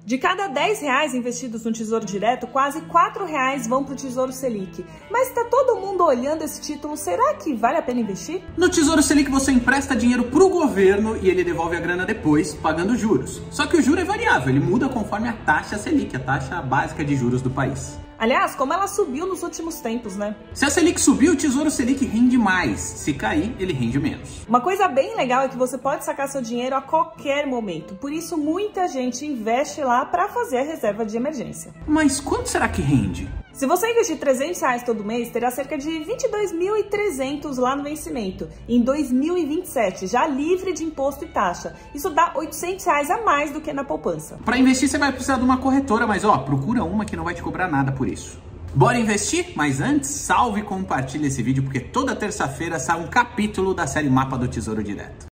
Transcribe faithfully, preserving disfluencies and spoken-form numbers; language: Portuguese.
De cada dez reais investidos no Tesouro Direto, quase quatro reais vão para o Tesouro Selic. Mas está todo mundo olhando esse título, será que vale a pena investir? No Tesouro Selic você empresta dinheiro para o governo e ele devolve a grana depois, pagando juros. Só que o juro é variável, ele muda conforme a taxa Selic, a taxa básica de juros do país. Aliás, como ela subiu nos últimos tempos, né? Se a Selic subir, o Tesouro Selic rende mais. Se cair, ele rende menos. Uma coisa bem legal é que você pode sacar seu dinheiro a qualquer momento. Por isso, muita gente investe lá para fazer a reserva de emergência. Mas quanto será que rende? Se você investir trezentos reais todo mês, terá cerca de vinte e dois mil e trezentos lá no vencimento, em dois mil e vinte e sete, já livre de imposto e taxa. Isso dá oitocentos reais a mais do que na poupança. Para investir, você vai precisar de uma corretora, mas ó, procura uma que não vai te cobrar nada por isso. Bora investir? Mas antes, salve e compartilha esse vídeo, porque toda terça-feira sai um capítulo da série Mapa do Tesouro Direto.